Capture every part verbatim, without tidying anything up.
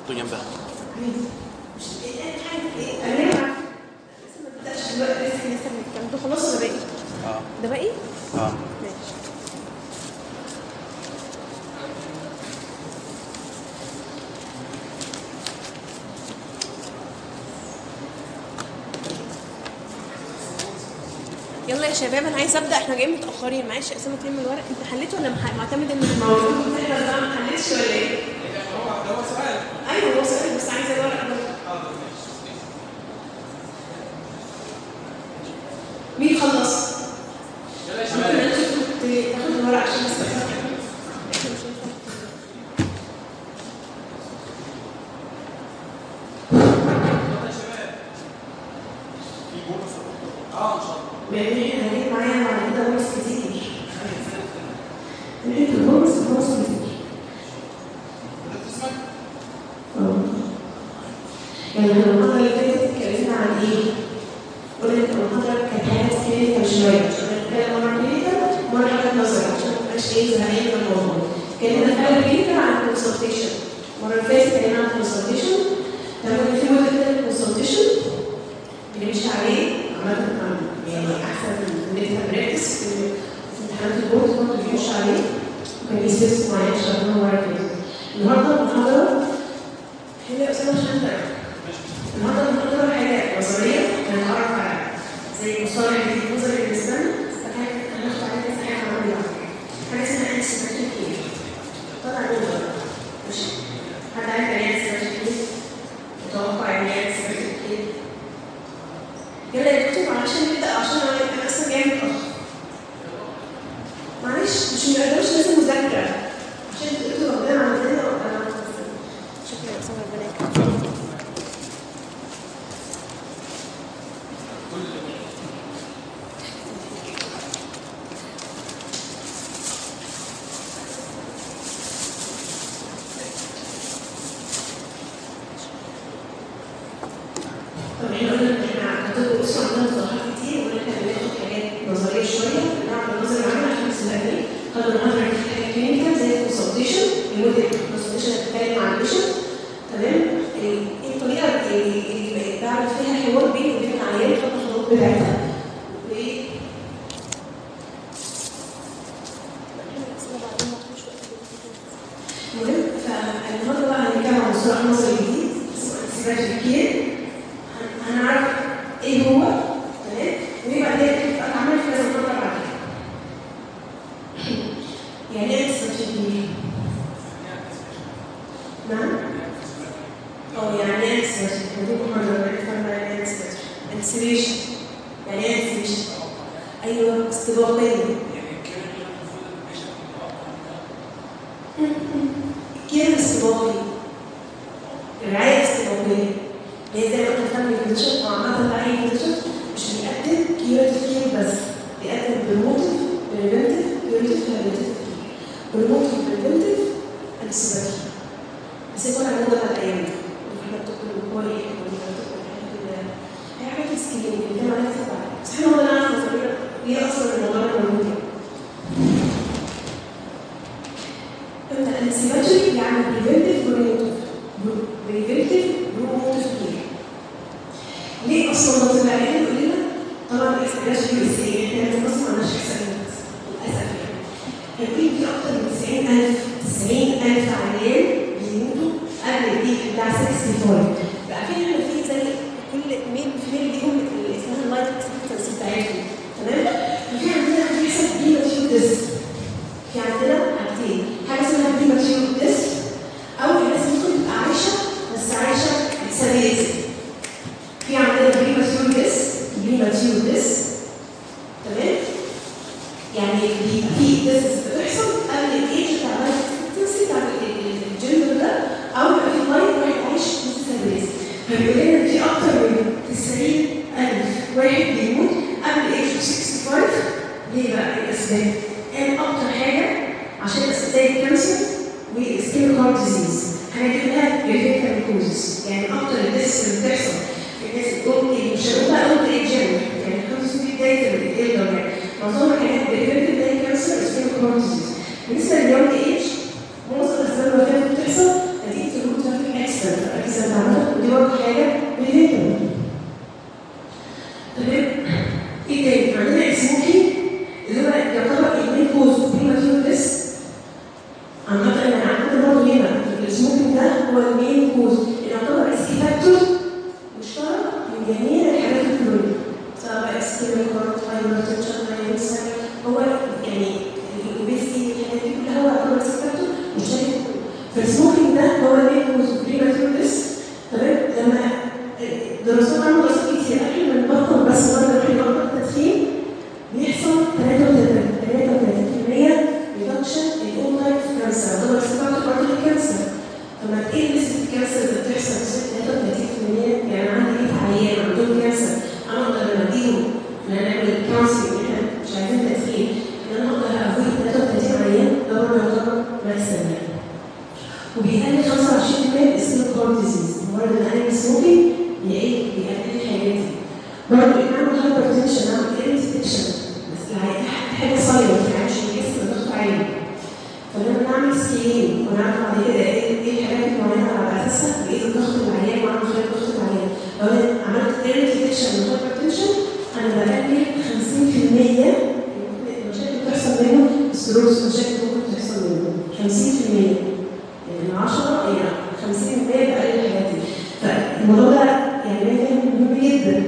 حطه جنبها. مش حاجه انا لسه ما بدأش دلوقتي، لسه لسه بنتكلم. ده خلاص ولا باقي؟ اه ده باقي؟ اه ماشي. يلا يا شباب انا عايز ابدا، احنا جايين متاخرين. معلش اسامه تلم الورق. انت حليت ولا معتمد ان الموضوع بقى ما حلتش ولا ايه؟ هو هو سؤال. ايوه هو سؤال بس عايزه الورق برضه. مين خلص؟ يلا يا شباب. تاخد الورق عشان بس اه ان شاء الله. يعني احنا هنجيب معايا بعد كده بونص كتير. هنجيب بونص بونص كتير. اه. يعني المحاضرة اللي فاتت اتكلمنا عن ايه؟ قلنا ان المحاضرة كانت حاجات كلينيكال شوية، عشان نتكلم مرة كلينيكال ومرة حاجات نظري عشان ما نبقاش ايه زهقانين من الموضوع. اتكلمنا فعلا كلينيكال عن الكونسلتيشن. المرة اللي فاتت اتكلمنا عن الكونسلتيشن. تمام. في موديل كده الكونسلتيشن بنمشي عليه عامة يعني أحسن من الميديكال براكتس في امتحانات البورد برضه بيمشي عليه وكان ليه ستيبس معينة شغالين ورا كده. النهارده المحاضرة حلوة يا أسامة عشان تعرف. النهارده المحاضرة حاجة نظرية هنتعرف على زي مصطلح جديد نظري بالنسبة لنا، هناخد عليه كذا حاجة عملية على فكرة. حاجة اسمها انسيمتريك كير. طبعا نقدر ماشي. حد عارف يعني ايه انسيمتريك كير؟ متوقع يعني ايه انسيمتريك كير؟ يلا يا دكتور عشان نبدا، عشان انا اصلا جاي متاخر. معلش مش مقدرش لازم مذاكره عشان تقدروا ربنا عندنا وأنا شكرا يا اسامه ربنا يكرمك. طب احنا قلنا ان احنا هتبقوا بصوا عندنا مصطلحات كتير وقلنا احنا بناخد حاجات نظريه شويه، بنعمل نظري عام عشان نسيبها ايه؟ خدوا المحاضره في حاجات كلينيكال زي الكونسلتيشن، الموديل الكونسلتيشن اللي بتتكلم عن البيشنت. تمام؟ ايه الطريقه اللي بعمل فيها حوار بيني وبين العيان في الخطوات بتاعتها. وايه؟ المهم فالنهارده بقى هنتكلم عن مصطلح نظري جديد اسمه انسيباتيك كير. هنعرف ايه هو تمام وايه بعدين تبقى اتعملت كذا مره بعد كده. يعني ايه انسيباتيك كير؟ نعم؟ اه يعني ايه انسيباتيك؟ هديكم محاضره نفهم يعني ايه انسيباتيك. انسيبيشن يعني ايه انسيبيشن؟ ايوه استباقيه. الكير الاستباقي، الرعايه الاستباقيه اللي هي زي ما قلنا فاميلي فيزيشن او عامة تعليم فيزيشن مش بيقدم كيوريتيف كير بس، بيقدم بريموتيف بريفنتيف كيوريتيف هابيليتيف كير. بريموتيف بريفنتيف انسيباتيك بس يكون على المدى بتاع الايام دي. احنا بتاكل كويس وبتاكل حاجات هي حاجات سكيلينج بنتكلم عليها كتير بعد بس احنا والله نعرف نظريه ايه اصلا الموضوع الموجود يعني. قلنا الانسيباتيك يعني بريفنتيف بريموتيف بريفنتيف بريموتيف كير. ليه اصلا ما طلع لنا يقول لنا طبعا الاستجابه دي بس ايه؟ احنا لازم نسمع عن الشخص للاسف يعني. هيقول في اكتر من تسعين ألف تسعين ألف عيان بيموتوا قبل الديك بتاع خمسين. بقى في هنا في زي كل ميل في ميل ليهم اللي اسمها اللايف اكسبكتنسي بتاعتهم تمام؟ وفي عندنا بيحصل بريماتيور ديث. في عندنا حاجتين، حاجه اسمها بريماتيور ديث او الناس ممكن تبقى عايشه بس عايشه بسبيلتي. في عندنا بريماتيور ديث بريماتيور ديث تمام؟ يعني بيبقى في ديث بتحصل قبل الايج بتاع اللايف اكسبكتنسي بتاع الجندر ده او يبقى في لايف واحد عايش بسبيلتي. فبيقول لنا ان في اكتر من تسعين ألف واحد بيموت قبل الايج خمسة وستين. ليه بقى؟ ايه الاسباب؟ قال اكتر حاجه عشان اسباب الكانسر والسكين هارت ديزيز هنجيب لها بريفنتيف كوزز. يعني اكتر الديث اللي بتحصل في الناس الدول مش هنقول بقى اول ايه جنرال يعني خمسة وستين بدايه الالدر يعني معظمها حاجات بريفنتيف زي كانسر والسكين هارت ديزيز. بالنسبه لليونج ايج معظم الاسباب الوفاه اللي بتحصل نتيجه الروت ترافيك اكسيدنت اكسنت اكسنت عامه ودي برضه حاجه بريفنتبل. تمام؟ ايه تاني؟ عندنا السموكينج اللي هو يعتبر المين كوز اوف بريماتيور ديث. عامة انا عندنا برضه هنا السموكينج ده هو المين كوز اللي يعتبر ريسك فاكتور مشترك من جميع الحاجات الكلورية، سواء بقى اسكيميك هارت، هايبرتنشن، هايبرتنشن، هو يعني الاوبيستي الحاجات دي كلها هو يعتبر ريسك فاكتور مشترك. فالسموكينج ده هو المين كوز اوف بريماتيور ديث. تمام؟ لما دراسات عملوا دراسات كتير قبل ما نبطل بس برضه نروح نبطل التدخين بيحصل ثلاثة وثلاثين بالمية ريدكشن الاول تايب كانسر، ده بس بعد برضه الكانسر. لما تقل نسبة الكانسر اللي بتحصل ثلاثة وثلاثين بالمية، يعني عندي مية عيان عندهم كانسر انا اقدر لما اديهم ان انا اعمل كونسلنج ان احنا مش عايزين تدخين ان انا اقدر افويد ثلاثة وثلاثين عيان، ده برضه يعتبر مكسب يعني. وبيقلل خمسة وعشرين بالمية الاسكيميك هارت ديزيز، برضه انا السموكينج بيقلل الحاجات دي. برضه ان اعمل هايبرتنشن اعمل ايرلي ديتكشن بس حاجه سايلنت يعني مش بيحس بضغط عالي. فلما نعمل سكرين ونعرف بعد كده ايه الحاجات المعينه على اساسها بقيت الضغط العيان واعمل خلال ضغط العيان. لو انا عملت ايرلي ديتكشن للهايبرتنشن انا بقلل خمسين بالمية المشاكل اللي بتحصل منه، السيروز المشاكل اللي ممكن تحصل منه خمسين بالمية، يعني من عشرة الى خمسين بالمية بقلل الحاجات دي. فالموضوع ده يعني مهم جدا.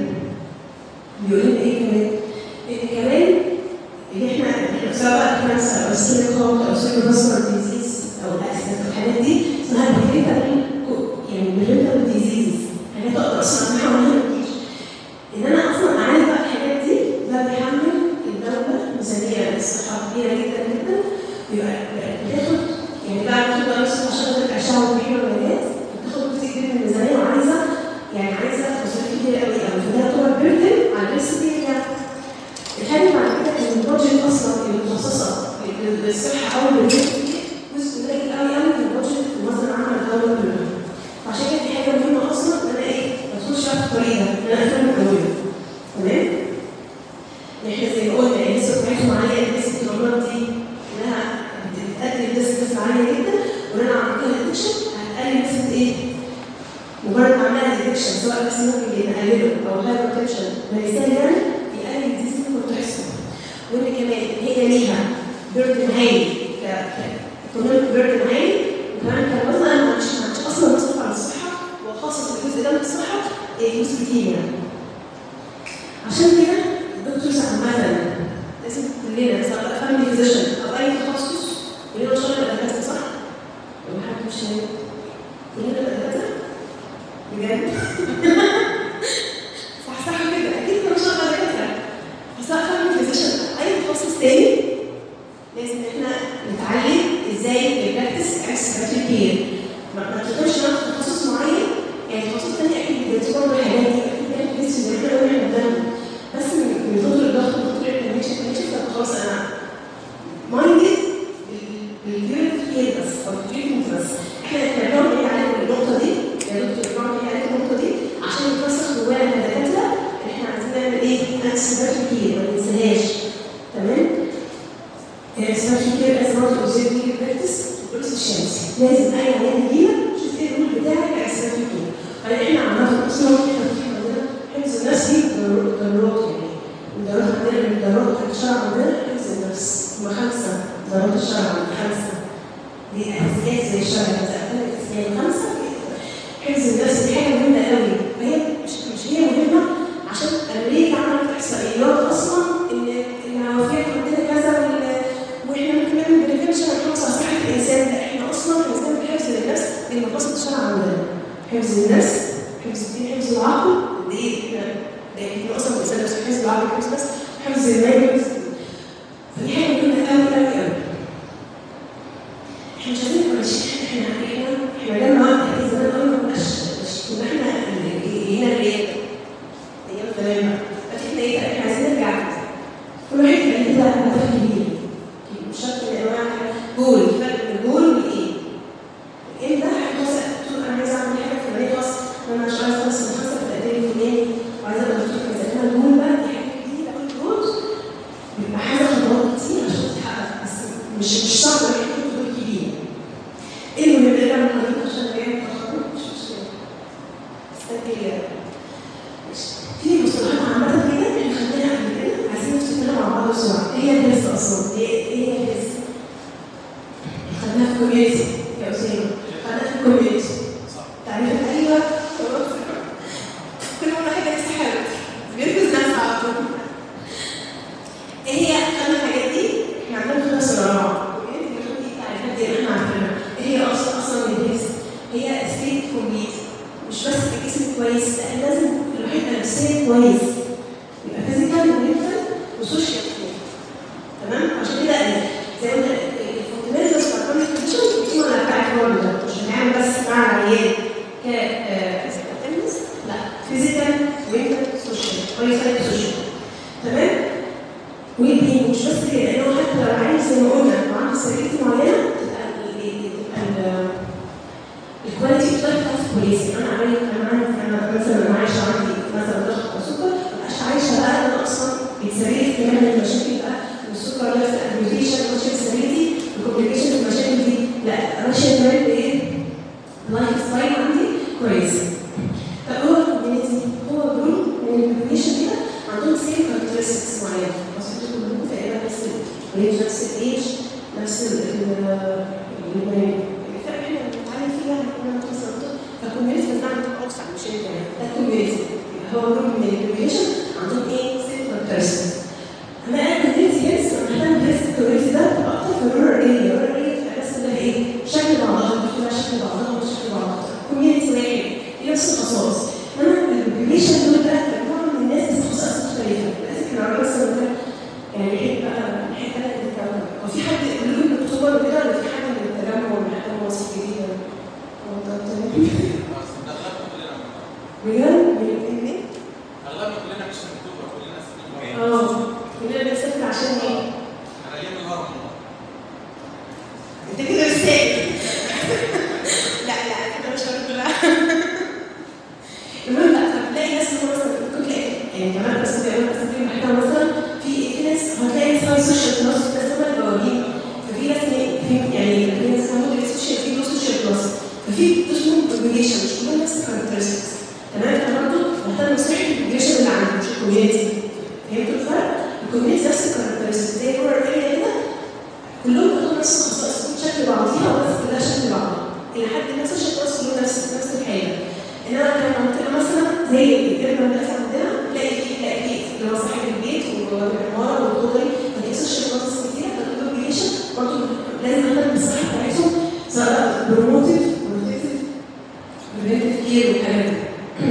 بيقول لنا ايه كمان؟ ان كمان ان احنا احنا سواء كانسر او سكين هارت او سيرفاسكولار ديزيز او الاكسيدنت الحاجات دي اسمها بريفنتبل يعني بريفنتبل ديزيز، حاجات اقدر اصلا امنعها وما تجيش. ان انا اصلا اعالج بقى الحاجات دي ده بيحمل الدوله ميزانيه للصحه كبيره جدا جدا. بيبقى بتاخد يعني بعد ما تبقى نفس عشان الاشعه والتحليل والعلاجات بتاخد جزء كبير من الميزانيه وعايزه يعني عايزه مصاريف كتير قوي قوي، فده يعتبر بيردن على الناس دي. الحاجه بعد كده ان البادجت اصلا المخصصه للصحه او للبيت جزء قليل قوي قوي من البادجت في مصر العامه للدوله كلها. فعشان كده دي حاجه مهمه اصلا ان انا ايه ما ادخلش في الطريق ده ان انا اهتم بالدوله. تمام؟ احنا زي ما قلنا النسبه بتاعتهم عاليه، نسبه الامراض دي انها بتؤدي لنسبه عاليه جدا، وان انا عملت لها ديتكشن هتقلل نسبه ايه؟ مجرد ما عملها ديتكشن سواء بس ممكن نقلله او هايبرتنشن مثال يعني يقلل الديزيز اللي ممكن تحصل. وان كمان هي ليها بيردن عالي كايكونوميك بيردن عالي، وكمان كوزن انا ما عنديش اصلا مصروف على الصحه وخاصه الجزء ده من الصحه فلوس كتير يعني. عشان كده الدكتورز عامه لازم كلنا سواء فاميلي فيزيشن او اي تخصص كلنا نشتغل دكاتره صح؟ ولا حد مش هيك؟ كلنا دكاتره؟ بجد؟ صح صح كده اكيد كنا بنشتغل دكاتره. فسواء فاميلي فيزيشن اي تخصص تاني لازم احنا نتعلم ازاي نبراكتس اكسبرتيف كير. ما تقدرش ناخد تخصص معين يعني تخصص تاني اكيد بيدرسوا برضه الحاجات دي اكيد بيعمل بس زي ما احنا قلنا قدامنا، بس من كتر الضغط وكتر الانفكشن الانفكشن خلاص انا مايندد بالكيوريتيف كير بس او التريتمنت بس. احنا بنعمل ايه على النقطه دي؟ يا دكتور بنعمل ايه على النقطه دي؟ عشان يترسخ جوانا كدكاتره احنا عايزين نعمل ايه؟ اكسبرتيف كير ما ننساهاش. تمام؟ اكسبرتيف كير از بارت اوف زيرو كير براكتس بروسس الشمسي. لازم اي عيان يجيلك شوف ايه الرول بتاعك كاكسبرتيف كير. احنا عملنا اصلا احنا عندنا حفظ النفس دي ضرورات يعني الضرورات عندنا من الضرورات بتاعت الشرع عندنا حفظ النفس هم خمسه ضرورات الشرع عندنا خمسه دي اساسيات زي الشرع يعني خمسه. حفظ النفس دي حاجه مهمه قوي وهي مش مش هي مهمه عشان امريكا عملت احصائيات اصلا ان العوافيات عندنا كذا واحنا ممكن نعمل بريفنشن ونحافظ على صحه الانسان. لا احنا اصلا بنستخدم حفظ للنفس من مقاصد الشرع عندنا. حفظ النفس، حفظ الدين، حفظ العقل، دي احنا احنا اصلا بنسال نفس حفظ العقل، حفظ النفس، حفظ المال. فدي حاجه مهمه قوي قوي قوي. احنا مش عايزين نبقى احنا احنا احنا لما وقت زمان قوي ما كناش كنا احنا هنا الرياده ايام زمان بقى. احنا ايه احنا عايزين نرجع كل واحد يبقى ليه هدف كبير مش شرط ان انواع جول فرق بين الجول والايه. ايه ده حاجه تقول انا عايزه اعمل حاجه فلانيه خاص انا مش عايزه بس محاسبه التقدير الفلاني وعايزه ابقى دكتور كذا. انا الجول بقى دي حاجه جديده كل جول بيبقى حاجه خطوات كتير عشان تتحقق بس مش مش صعب انك تكون جول كبير. ايه المهم اللي انا مش بس الجسم كويس، لا لازم الواحد يبقى نفسيا كويس. يبقى فيزيكال ومنتال وسوشيال كده. تمام؟ عشان كده زي ما قلنا الفوندمنتالز بتاع الكونتنت كريشن بتكون على بتاع الرول ده، مش هنعمل بس مع العيان ك فيزيكال لا فيزيكال ومنتال سوشيال كويس سوشيال. تمام؟ والبين مش بس كده، لانه حتى لو عايز زي ما قلنا وعنده سيريتي معينه تبقى الكواليتي بتاعتها كويسه. انا عامل انا عندي انا مثلا انا عايشه عندي مثلا ضغط او سكر، ما بقاش عايشه بقى انا اصلا بيتسريت كمان المشاكل بقى والسكر ده في الابليكيشن مشاكل سريتي الكومبليكيشن في المشاكل دي، لا ماشيه كمان بايه؟ لايف ستايل عندي كويس. طب هو الكوميونتي هو جروب من الكوميونيشن كده عندهم سيم كاركترستكس معينه، بس كلهم تقريبا نفس الرينج نفس الايج نفس ال احنا بنتعلم فيها احنا مثلا فالكوميونتي بتاعنا اوسع مش انت يعني ده الكوميونتي هو جروب من الكوميونيشن عندهم ايه؟ سيم كاركترستكس. اما انا الكوميونتي هيلث انا محتاج بس الكوميونتي ده تبقى اكتر في الرورال اريا، الرورال اريا بتبقى بس كلها ايه؟ شكل بعضها كلها شكل بعضها وشكل بعضها كوميونتي واحد نفس الخصائص. اما الكوميونيشن دول ده مجموعه من الناس بس خصائص مختلفه، لازم نعرف بس يعني ايه بقى حته ثانيه التجمع. هو في حد يقول لكم اكتوبر وكده ولا في حد من التجمع ولا حاجه مصر الجديده؟ بجد؟ من ايه؟ اغلبنا كلنا مش من اكتوبر، كلنا ساكنين اه كلنا بنسافر عشان ايه؟ انا ايام الهرم. انت كده مستاهل. لا لا انا مش هقول لا. المهم لا فبتلاقي ناس مثلا ممكن تلاقي يعني كمان بس بيقولوا بس في محتوى مثلا في في ناس هتلاقي اسمها سوشيال بلس بس هم البوابين، ففي ناس في يعني في ناس اسمها سوشيال في ناس سوشيال بلس ففي اسمهم بروبيجيشن مش كلهم نفس الكاركترستكس. تمام؟ انا برضه بهتم بصحه البروبيجيشن اللي عندي مش الكوميونتي. فهمتوا الفرق؟ الكوميونتي نفس الكاركترستكس زي الرورال اريا كده كلهم عندهم نفس الخصائص شكل بعضيها وبس كلها شكل بعضها الى حد ما سوشيال بلس كلهم نفس نفس الحاجه. انما كان منطقه مثلا زي الكلمه اللي احنا عندنا تلاقي في تلاقي في اللي هو صاحب البيت والعماره والدغري فدي سوشيال بلس كتير فالبروبيجيشن برضه لازم نهتم بالصحه بتاعتهم سواء بروموتيف بروتكتيف بريفنتيف كير والكلام ده.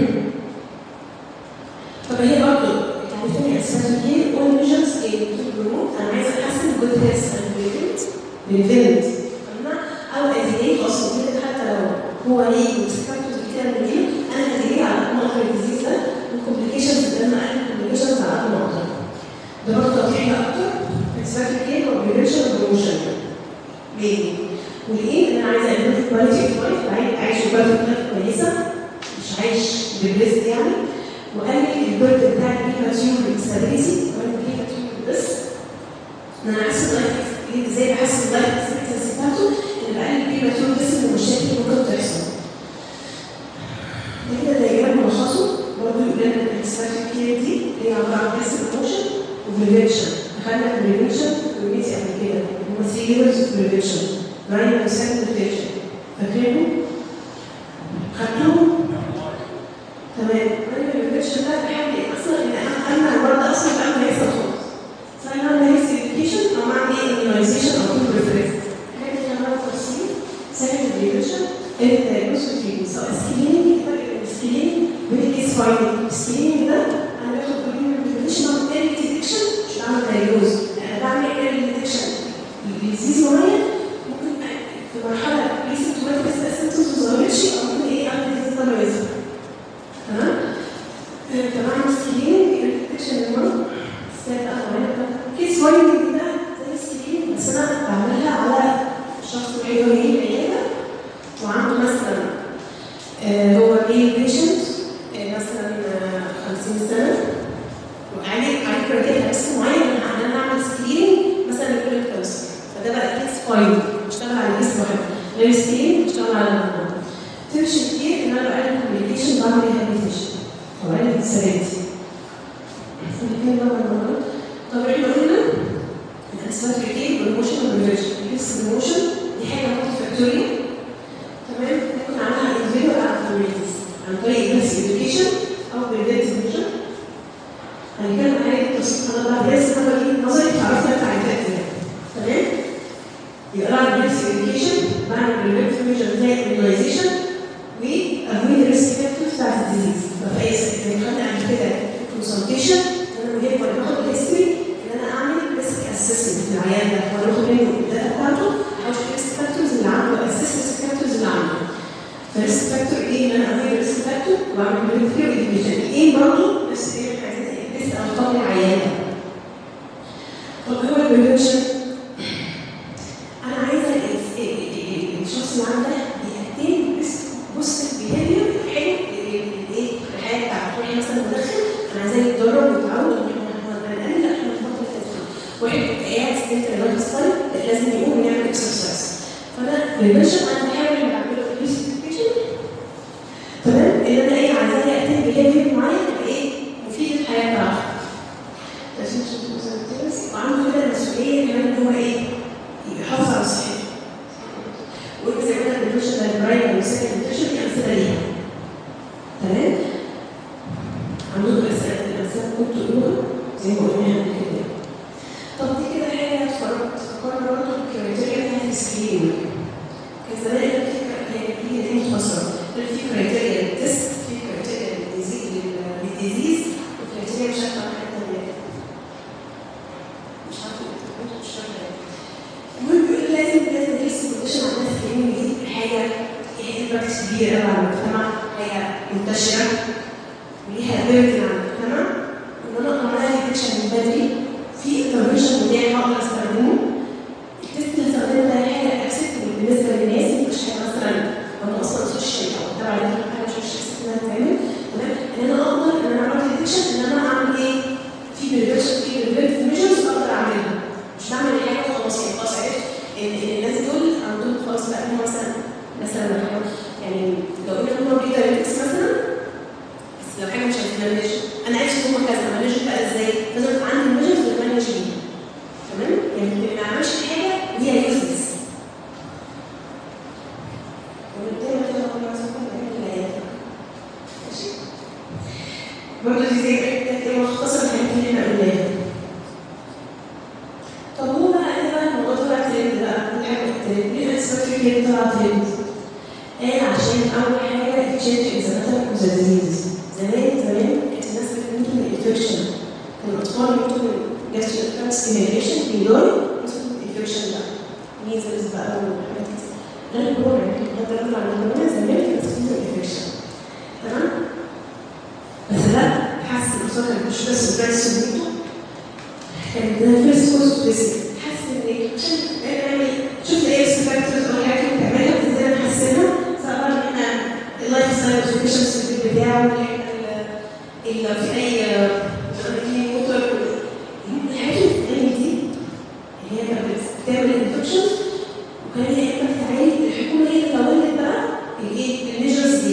طب هي برضه تعرفين اسباب الكير اول ميجرز ايه بروموت انا عايزه احسن جود هيلث اند بريفنت بريفنت او ادينيت اصلا كده حتى لو هو ليه مستكتر كده من ايه انا هديه على مؤخر الديزيز ده والكومبليكيشنز اللي انا اقل الكومبليكيشنز على قد ما اقدر. ده برضه توضيح اكتر اسباب الكير وبريفنشن وبروموشن ليه؟ وليه؟ ان انا عايزه امبروف كواليتي اوف لايف عايش كواليتي اوف لايف كويسه مش عايش بالريسك يعني وقلل البرد بتاع البريماتيور ديسابيلتي كمان البريماتيور بس ان انا احسن لايف ازاي بحسن اللايف اكسبكتنسي بتاعته ان بقلل البريماتيور بس من المشاكل اللي ممكن تحصل. ده كده دايما ملخصه برضه يقول لنا الاكسبكتد كير دي هي عباره عن بس بروموشن وبريفنشن. دخلنا في البريفنشن كوميونتي قبل كده هم ثري ليفلز اوف بريفنشن برايمري وسكندري بروتكشن فاكرينهم؟ خدتوهم؟ تمام. برايمري بريفنشن ده بحاول اصلا ان انا امنع المرضى اصلا قبل ما يحصل خالص. سواء انا هيلث اديوكيشن او اعمل ايه اميونايزيشن او كل بريفرنس. حاجه اللي انا تفصيل سكندري بريفنشن الدايجنوستيك سواء سكريننج سكريننج بالكيس فايندنج. السكريننج ده انا باخد بريمير بريفنشن او ايرلي ديتكشن مش بعمل دايجنوز انا بعمل ايرلي ديتكشن لديزيز معين ممكن في مرحله ريسنتوماتيك اسيستنس ما ظهرتش او ممكن ايه اعمل ديزيز ده ما يظهر. تمام؟ فبعمل سكريننج ايرلي ديتكشن للمرض ساعتها انا كيس فايندنج ده زي سكريننج بس انا بعملها على شخص وحيد وهي العياده وعنده مثلا آه هو ميل بيشنت آه مثلا آه خمسين سنه وعليه عليه كرايتيريا بس معين ان انا اعمل سكريننج مثلا لكل كانسر فده بقى كيس فايند بشتغل على كيس واحد غير سكرين بشتغل على الموضوع. تمشي كتير ان انا بعمل كوميونيكيشن بعمل ريهابيليتيشن او بعمل اكسلنت. طب احنا قلنا الاسباب الكير بروموشن وبريفنشن. الهيلث بروموشن دي حاجه مالتي فاكتوريال تمام ممكن اعملها انديفيدوال او كوميونيتيز عن طريق الهيلث اديوكيشن او بريفنتيف ميجر. هنتكلم عن حاجه بسيطه انا بعد لازم انا ايه نظري تعرفنا التعريفات دي تمام. يبقى بعمل هيلث اديوكيشن بعمل بريفنتيف ميجر زي الاميونايزيشن وافويد ريسك فاكتورز ايه ان انا اغير الريسك فاكتور واعمل بريفير وديفيجن. ايه برضه نفس ايه احنا عايزين نقيس ارقام العيانه. طب هو البريفنشن انا عايزه الشخص اللي عنده بيأتين بس بوزيتيف بيهيفير حلو الايه الحياه بتاعته. واحد مثلا مدخن انا عايزاه يتدرب ويتعود ان احنا هنقلل لا احنا نفضل التدخين. واحد قاعد ستيت لايف ستايل لازم يقوم يعمل اكسرسايز. فانا بريفنشن انا بحاول ان اعمله ريسبكتيشن تمام ان انا ايه عايزاه يأتين بيهيفير معين يبقى ايه مفيد للحياه بتاعته. وعنده كده المسؤوليه كمان ان هو ايه يحافظ على صحته. وانت زي ما قلنا البريفنشن ده البرايم والسكند بريفنشن دي امثله ليها. تمام؟ عندكم اسئله الامثله ممكن تقولوها زي ما قلنا قبل كده. طب دي كده حاجه فكرنا برضه بالكرايتيريا بتاعت السكرين. كان زمان كان في هي دي مختصره. كان في كرايتيريا للتست، في كرايتيريا للديزيز، وكرايتيريا مش عارفه حاجه ثانيه. مش عارفه مش فاكره. المهم بيقول لازم لازم نرسم كونديشن على الناس لان دي حاجه هي امباكت كبير قوي على المجتمع، حاجه منتشره وليها ابيلتي على المجتمع. ان انا اقدر اعمل ديتكشن من بدري في انترفنشن بتاعي هقدر استخدمه. التست اللي هستخدمه ده حاجه اكسبتبل بالنسبه للناس، مش حاجه مثلا انا اصلا سوشيال او تبع حاجه مش اكسبتبل انها تتعمل. تمام؟ ان انا اقدر ان انا اعمل ديتكشن ان انا اعمل ايه؟ في بريفنشن في بريفنتيف ميجرز اقدر اعملها. مش بعمل حاجه خلاص يعني خلاص عرفت ان الناس دول عندهم خلاص بقى هم مثلا مثلا يعني لو قلنا هم بيتابعوا مثلا بس لو حاجه مش هتمانج انا عرفت هم كذا مانج بقى ازاي؟ لازم يبقى عندي الميجرز اللي مانج بيها. تمام؟ يعني ما اعملش حاجه وهي يوزلس. وبالتالي كده انا عايزه اقول لك ماشي؟ برضه دي زي كده مختصر الحاجات اللي احنا قلناها. طب هو بقى ايه بقى الموضوع طلع ترند بقى كل حاجه ترند. ليه الاسباب اللي طلع ترند؟ قال عشان اول حاجه تشينج انزيماتيك ديزيز. زمان زمان كانت الناس بتموت من الانفكشن. كان الاطفال يموتوا من جاستريك ستيميوليشن بيدور اسمه الانفكشن ده. ميزلز بقى وحاجات كتير. ده الكورونا يعني ده طلع عن الكورونا زمان كانت اسمه الانفكشن. تمام؟ بس ده حس الاطفال كانت مش بس برايس سبوتو كان ده فيرست كورس بس حاسس ان ايه عشان نعمل شفت ايه الفاكتورز او الحاجات اللي بتعملها ازاي نحسنها سواء ان احنا اللايف ستايل موديفيكيشنز في البيت بتاعه اللي في اي في موتور الحاجات اللي دي اللي هي بتعمل انفكشنز وكان ليها امباكت عالي. الحكومه هي اللي طورت بقى الايه الميجرز دي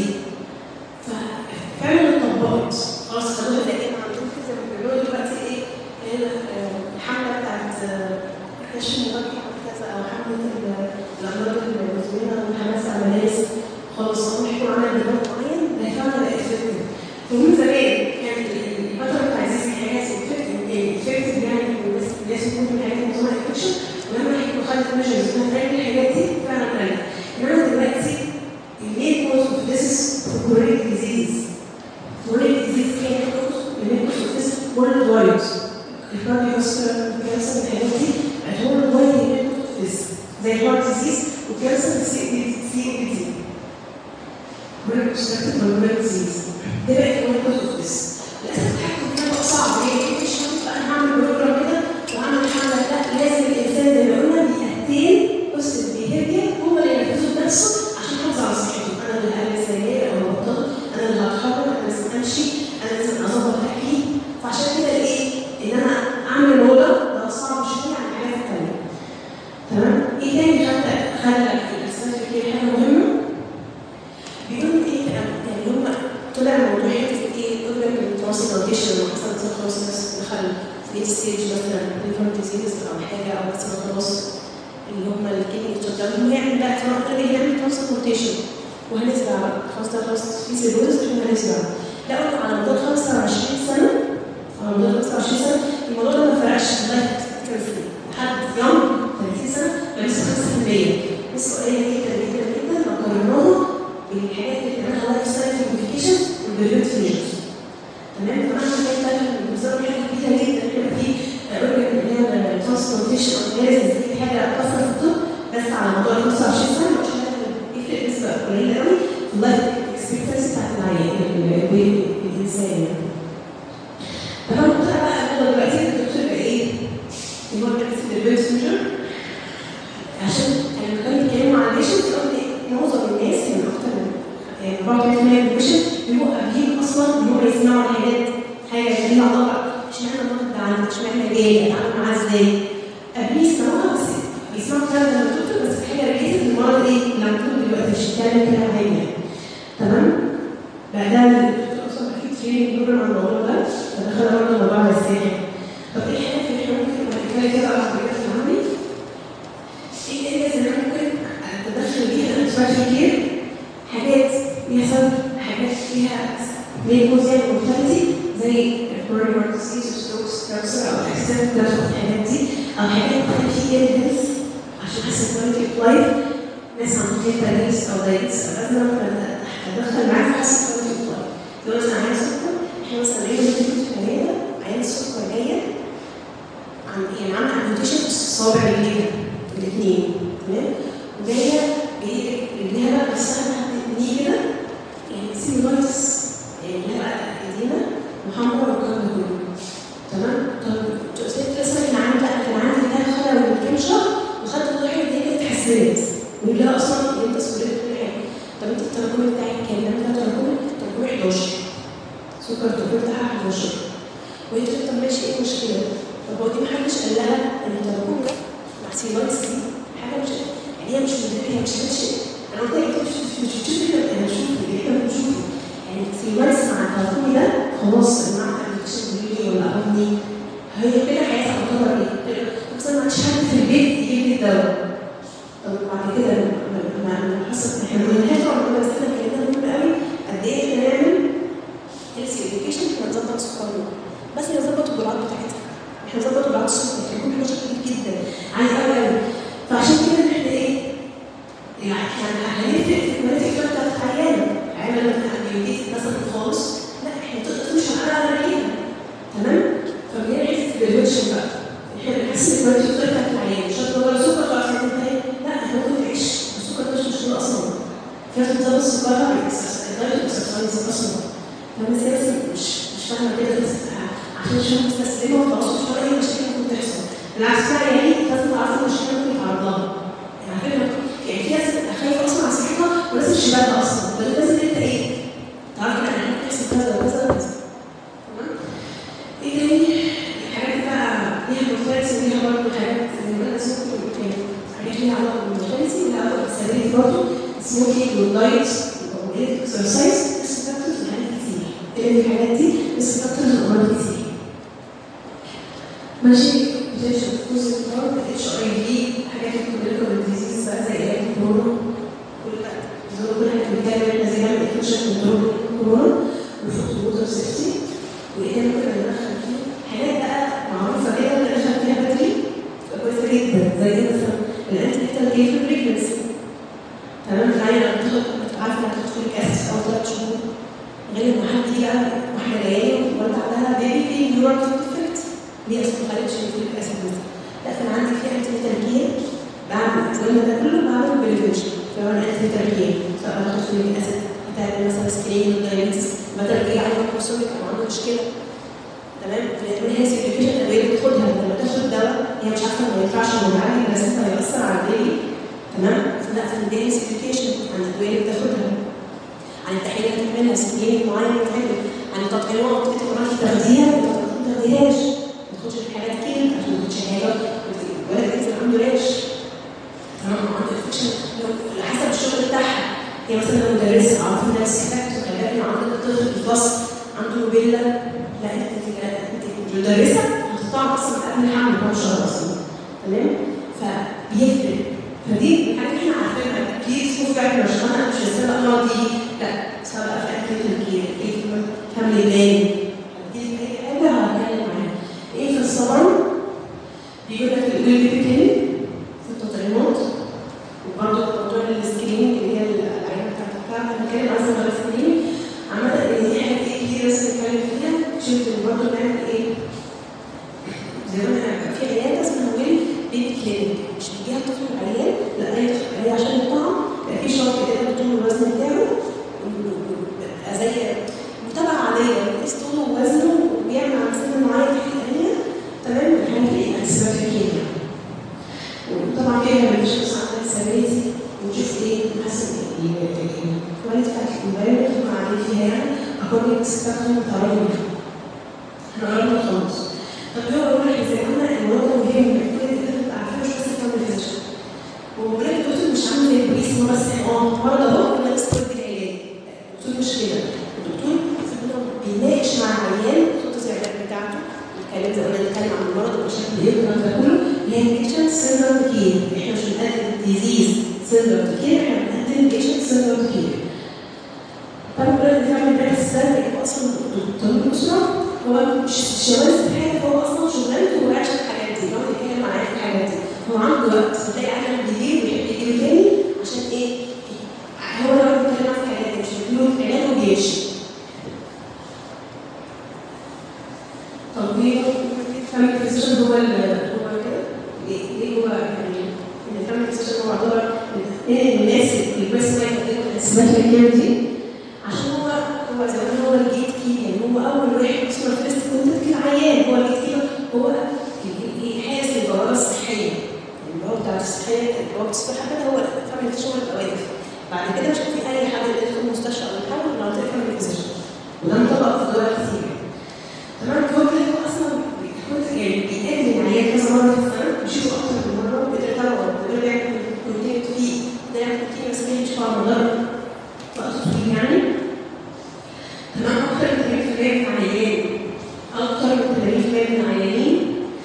ففعلا اتطبقت خلاص خدوها زي ما عندهم كده بيعملوا دلوقتي ايه الحمله بتاعت كشف المبكر كذا او حمله الامراض المزمنه والحماس على المدارس خلاص هم يحكوا عمل نظام معين ده فعلا بقى افكتيف. ومن زمان كان الفتره بتاع زي حاجات افكتيف يعني الناس يكونوا حاجات نظام انفكشن ولما يحكوا خدت ميجرز انها تعمل الحاجات دي فعلا قلت. انما دلوقتي المين كوز اوف ذيس كورونيك ديزيز. كورونيك ديزيز كان المين كوز اوف ذيس وورلد وايد. الكارديوفاسكولار كانسر الحاجات دي هتقول وايد بس زي الهارت ديزيز وكانسر السي سي او بي دي. كورونيك اوبستراكتيف بالمونري ديزيز ده بقى كمان كوز بس. للاسف التحكم فيها بقى صعب ليه؟ مش هتبقى انا هعمل بروجرام كده وهعمل حمله لا لازم الانسان زي ما قلنا بيأتين بوزيتيف بيهيفير هو اللي ينفذه بنفسه عشان يحافظ على صحته. انا اللي هعمل سجاير او بطل انا اللي هتحرك انا لازم امشي انا لازم اظبط اكلي. فعشان كده ايه؟ ان انا اعمل الموضوع ده صعب شويه عن الحاجات الثانيه. تمام؟ ايه تاني خلى خلى الاسباب دي حاجه مهمه؟ بيقولوا ايه يعني هم طلع موضوع حته ايه؟ قلنا من الترانسبلانتيشن لما حصلت خلاص الناس دخل في ستيج مثلا ليفر ديزيز او حاجه او مثلا خلاص اللي هم الكيدني شغالين هنعمل بقى هنعمل ترانسبلانتيشن وهنزرع بقى خلاص ده خلاص في سيلوز احنا هنزرع. لا قلنا على مدار خمسة وعشرين سنه على مدار خمسة وعشرين سنه الموضوع ده ما فرقش لغايه لحد يوم ثلاثين سنه بس خمسة بالمية لسه قليله جدا جدا جدا لو قارناها بالحاجات اللي بنعملها لايف ستايل موديفيكيشن والبريفنتيف ميجرز. تمام؟ فمعنى كده بالظبط حاجه كبيره جدا يبقى في اورجن اللي هي الترانسبلانتيشن اورجانيزمز دي حاجه اثر في الطب بس على مدار خمسة وعشرين سنه عشان يفرق نسبه قليله قوي في اللايف العيان الانسان يعني. فانا مقتنعه بقى ان دلوقتي الدكتور بقى ايه؟ اللي هو البيرث ميجر عشان لما كانوا بيتكلموا عن البيشنت قالوا معظم الناس يعني اكتر من يعني أربعة وثلاثين بالمية من البيشنت بيبقوا قابلين اصلا ان هم يسمعوا حاجات حاجه ليها علاقه اشمعنى المرض ده عندي، اشمعنى جاي، اتعامل معاه ازاي؟ قابلين يسمعوها بس بيسمعوا كلام ده الدكتور بس في حاجه ريليتد للمرض ايه اللي عندهم دلوقتي مش بتتكلم كلام عادي. تمام؟ بعدها الدكتور اصلا في تريننج بروجرام عن الموضوع ده فدخلنا برضه الموضوع على الساحل. طب ايه حاجه في احنا ممكن نتكلم كده على الحاجات العملي؟ ايه اللي لازم ممكن اتدخل بيها الانتراكشن كير؟ حاجات بيحصل حاجات فيها ميكوزيال مورتاليتي زي الكورونر ديزيز وستروكس كانسر او اكسيدنت الحاجات دي او حاجات بتخلي هيلث عشان احسن كواليتي اوف لايف. ناس عندهم دايابيتس او دايابيتس او ازمه اتدخل معاها في احسن كواليتي اوف لايف. لو مثلا عيان سكر احنا مثلا عيان بنتكلم في العياده عيان السكر جايه عن يعني عامله امبوتيشن في الصوابع رجليها الاثنين تمام وجايه جايه رجليها بقى نفسها تتنيه كده يعني سيمولايتس يعني لها ايدينا محمر والكلام ده كله تمام. طب قلت لسه كان عندي كان عندي ده خلع من كام شهر وخدت الضحيه دي كانت اتحسنت ولها اصلا انت سكرت كل حاجه. طب انت التراكمي بتاعك كام؟ انا التراكمي التراكمي حداشر سكر التراكمي بتاعها حداشر وهي تقول طب ماشي ايه المشكله؟ طب هو دي محدش قال لها ان التراكمي ده مع سيلايتس دي حاجه مش يعني هي مش هي مش هتشيل. انا قلت لك مش مش بتشوفي كده انا بشوف اللي احنا بنشوفه يعني سيلايتس مع التراكمي ده خلاص مع الابلكيشن بيجي ولا ابني هي كده حياتها تعتبر ايه؟ بس انا ما عنديش حد في البيت يجيب لي الدواء. طب بعد كده لما حصل احنا بنحكي عن كده بس احنا كلمنا مهم قوي قد ايه احنا نعمل هيلثي اديوكيشن احنا نظبط سكرنا بس نظبط الجرعات بتاعتها احنا نظبط جرعات السكر هيكون حاجه كتير جدا عايز قوي قوي. فعشان كده احنا ايه؟ يعني احنا هنفرق في الكواليتي بتاعت العيانه عيانه لما هنبيوتيت مثلا خالص لا احنا مش هنقرا عليها تمام؟ فبنعمل بالويتشن بقى احنا بنحس الكواليتي بتاعت العيانه مش هتدور سكر خلاص هتنتهي لا احنا ممكن تعيش السكر ده مش مشكله اصلا في ناس بتظبط سكرها بالدايت اكسرسايز اصلا فانا سياسي مش مش فاهمه كده عشان مش مستسلمه وخلاص مش فاهمه ايه المشاكل اللي ممكن تحصل بالعكس بقى يعني لازم تعرفي المشكله اللي ممكن تعرضها يعني فكره يعني في ناس خايفه اصلا على صحتها وناس مش بالها اصلا فلازم انت ايه تعرفي ان انا بيحصل كذا وكذا وكذا تمام. ايه تاني؟ الحاجات بقى ليها مورتاليتي وليها برضه حاجات زي ما انا سمعت قلت حاجات ليها علاقه بالمورتاليتي وليها علاقه بالسلامه برضه سموكينج والدايت والاكسرسايز بس فاكتورز حاجات كتير كل الحاجات دي بس فاكتورز امراض كتير ماشي. بوتنشال كوز الكار اتش اي في حاجات الكوميونيكابل ديزيز بقى زي ايه كورونا كل ده زي ما احنا بنتكلم احنا زي ما بنتكلم كنترول كورونا وفوت ووتر سيفتي وايه ممكن ندخل فيه حاجات بقى معروفه كده ندخل فيها بدري تبقى كويسه جدا زي مثلا الانتي نيتال كير في البريجنسي تمام. العيله لما تاخد عارفه انها تاخد فوليك اسيد او ثلاث شهور غير لما حد يجي بقى واحده جايه وولد عندها بيبي في نيورال ديفكت ليه اصلا ما خدتش فوليك اسيد بس لا كان عندي في انتي نيتال كير بعمل زي ما ده كله بعمل بريفنشن فهو الانتي نيتال كير سواء باخد فوليك اسيد بتعمل مثلا سكرين للدايابيتس بدل ايه عنده كورسونيك او عنده مشكله تمام. فيقول هي سيجريفيشن ادويه بتاخدها لما تاخد دواء هي مش عارفه ما ينفعش نعالج بس انت هيأثر على البيبي تمام. لا فنديها سيجريفيشن عن الادويه اللي بتاخدها عن التحليل اللي هتعملها سكرين معين بتعمل عن التطعيمات انت كمان تاخديها وما تاخديهاش ما تاخدش الحاجات كده عشان ما تاخدش حاجه ولا تنزل عنده ريش تمام عنده انفكشن حسب الشغل بتاعها. هي مثلا لو مدرسه عارفه انها سكتت وخلي بالك لو عندك طفل في الفصل عنده روبيلا لا انت مدرسه هتطعم اصلا قبل الحمل بكام شهر اصلا تمام. فبيفرق فدي الحاجات اللي احنا عارفينها اكيد اسمه فعلا مش انا مش هسيب الامراض دي لا سواء بقى في اكل الكير كيف حمل الليل دي اي حاجه هتكلم معاها ايه في الصبر بيقول لك الويل بيبي في التطعيمات وبرضه موضوع السكريننج اللي هي العينه بتاعت الكلام بنتكلم عن صغر السكريننج عامه ان دي حاجات ايه كتير لازم نتكلم فيها شفت برضه نعمل ايه زي ما احنا في عياده اسمها ويل بيبي كلينيك مش بيجيها طفل العيان لا اي طفل العيان عشان يطعم يبقى في شرط كده بتقول الوزن بتاعه زي ويقيس طوله ووزنه وبيعمل على سن معين تحت الأنية تمام بنحل ايه؟ انتسيباتيك. وطبعا فيها ريفيجنز عن السبيسي ونشوف ايه نحسن الكواليتي بتاعت الانفايرمنت ونعمل فيها يعني اكوردنج سبيكتروم تغير. احنا قربنا خلاص. طب هو بقول لك ازاي قلنا الموضوع ده مهم كل اللي انت عارفينه مش بس الفاميلي فيزيشن. وبقول لك الدكتور مش عامل زي البوليس ان هو بس اه مرضى اهو ولا بس تودي العلاج. الدكتور مش كده. الدكتور بيناقش مع العيان خطه العلاج بتاعته. الكلام زي ما بنتكلم عن المرض والمشاكل اللي الكلام ده كله اللي هي بيشنت سيندروم كير. احنا مش بنقدم ديزيز سيندروم كير، احنا بنقدم بيشنت سيندروم كير. طبعا بقول لك بتعمل براكتس ده هو اصلا طبيب الاسره هو مش شغال في حاجه، هو اصلا شغلانته هو عايش الحاجات دي، هو بيتكلم معايا في الحاجات دي، هو عنده وقت بتلاقي عالم بيجيب ويحب يجيب تاني عشان ايه؟ هو لو بيتكلم في الحاجات دي مش بيديله علاج وبيمشي. طب ليه الفاميلي فيزيشن هو هو كده؟ ليه هو يعني ان الفاميلي فيزيشن هو يعتبر من الناس اللي بس ما يقدموا الاسباب الكير دي عشان هو هو زي ما هو الجيت كي يعني هو اول واحد اسمه فيرست كونتاكت العيان هو الجيت كي هو حارس للبوابه الصحيه. البوابه بتاعت الصحيه البوابه الصحيه ده هو الفاميلي فيزيشن هو اللي واقف. بعد كده مش في اي حد يدخل المستشفى او يحاول من منطقه الفاميلي فيزيشن وده مطبق في دول كتير. تمام هو كده هو اصلا يعني بيقابل العيان كذا مره في السنه بيشوفه اكتر من مره بيتطور بيقدر يعمل كونتينيو فيه ده يعمل كونتينيو بس مش على مدار وقت طويل يعني. تمام اكتر من ثمانين بالمية من العيانين اكتر من ثمانين بالمية من العيانين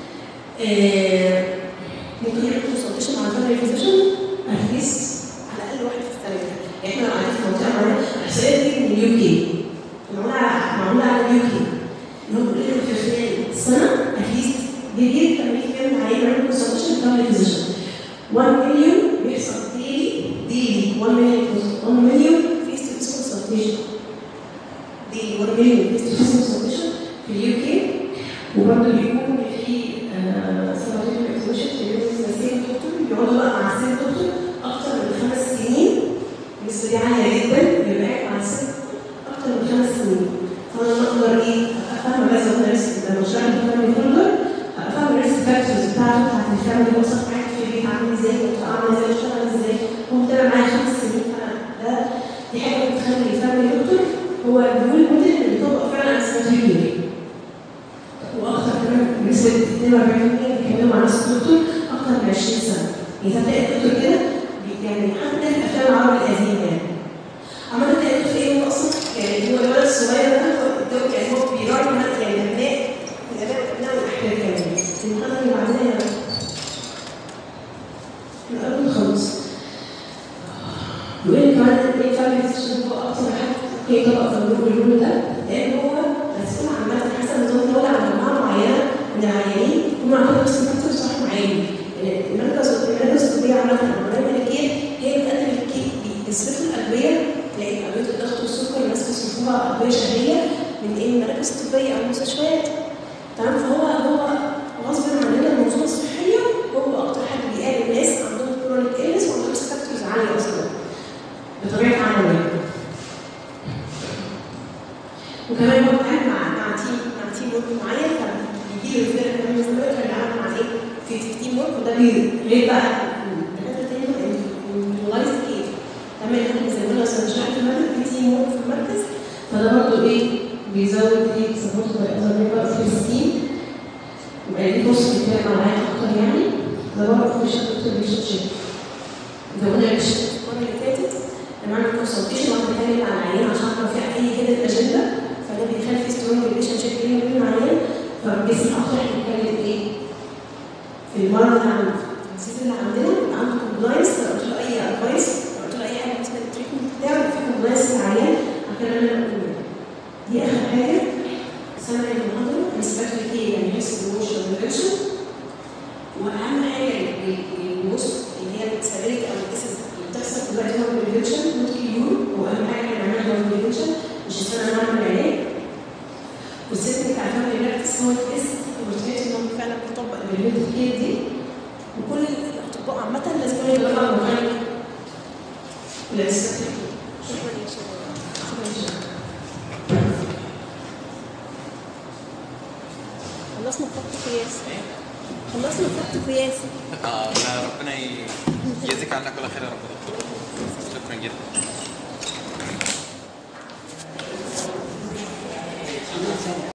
ممكن يعملوا كونسلتيشن مع الفاميلي فيزيشن اتليست على الاقل واحد في السنه. يعني احنا لو قاعدين في منطقه معينه الاحصائيه دي من اليو كي معموله معموله على اليو كي ان هم بيقولوا في خلال السنه اتليست بيجي ثمانين بالمية من العيانين يعملوا كونسلتيشن فاميلي فيزيشن. واحد مليون بيحصل ديلي ديلي واحد مليون واحد مليون فيس تو فيس كونسلتيشن ديلي واحد مليون فيس تو فيس كونسلتيشن في اليو كي. وبرضه بيكون في سيراتيفيك اكسبوجر في السيم دكتور بيقعدوا بقى مع السيم دكتور اكتر من خمس سنين النسبه دي عاليه جدا بيبقى مع السيم اكتر من خمس سنين. فانا اقدر ايه افهم بس انا لما شرحت الفاميلي فولدر افهم الريسك فاكتورز بتاعته بتاعت الفاميلي وصلت معاك في البيت عامل ازاي وعامل ازاي واشتغل ازاي هو متابع معايا خمس سنين. فده دي حاجه بتخلي الفاميلي دكتور هو الرول موديل اللي بيطبق فعلا استراتيجي. واكثر كمان بنسبه اثنين وأربعين بالمية بيكملوا مع نفس الدكتور اكثر من عشرين سنه. يعني هتلاقي الدكتور كده يعني حتى في الافلام العربي القديمه يعني عمال تلاقي الدكتور ايه هو اصلا يعني هو الولد الصغير ده هو يعني هو بيراعي يعني الابناء الاباء والابناء والاحفاد كمان. المحاضره اللي بعدها احنا قبل نخلص بيقول كمان ان الفاميلي فيزيشن هو اكثر حد ممكن يطبق في الرول ده لان هو مسؤول عامه حسب نظام الدوله عن مجموعه معينه من العيانين هم عندهم نفس الفاكتور صح معين. المركز المراكز الطبيه عامه او الملكيه هي بتقدم بيصرفوا الادويه تلاقي ادويه الضغط والسكر الناس بيصرفوها ادويه شهريه من ايه المراكز الطبيه او المستشفيات. تمام فهو هو غصب عننا المنظومه الصحيه هو اكتر حد بيقابل ناس عندهم كرونيك إلنس وعندهم فاكتورز عاليه اصلا بطبيعه عمله. وكمان هو بيتعامل مع مع تيم مع تيم ورك معين فبيجي له رساله كمان من زمان كان بيتعامل مع ايه في تيم ورك وده غير بقى الدكاتره التانيه اللايز كير. تمام احنا زي ما قلنا مثلا شرح في المركز في تيم ورك في المركز فده برضه ايه بيزود ايه سبورت باي في التيم ويبقى ليه فرصه يتكلم مع العيال اكتر يعني. ده برضه في شغل دكتور ريشارد شيب زي ما قلنا المره اللي فاتت لما عملنا كونسلتيشن واحد بيتكلم مع العيان عشان لو في اي هيدن اجنده فده بيخلي في سترونج ريليشن شيب بيني وبين العيان فبيسمع اكتر احنا بنتكلم ايه في المرض اللي عنده في الديزيز اللي عندنا يبقى عنده كومبلاينس. لو قلت له اي ادفايس لو قلت له اي حاجه بالنسبه للتريتمنت بتاعه يبقى في كومبلاينس للعيان عشان انا بقول دي اخر حاجه سنه المحاضره انسبكتور كي يعني هيس بروموشن بريفنشن. واهم حاجه الموست اللي هي السابيلتي او الكيسز اللي بتحصل دلوقتي هو البريفنشن نوت كيور. واهم حاجه نعملها هو البريفنشن مش السنه نعمل علاج. والسيستم بتاع الفاميلي براكتس هو التست والتست ان هو فعلا بيطبق البريفنتيف كير دي. وكل الاطباء عامه لازم يبقوا معاك شكرا يا شباب. شكرا يا شباب. خلصنا خط قياسي. خلصنا خط قياسي. اه لا ربنا يجازيك عنا كل خير يا رب. شكرا جدا.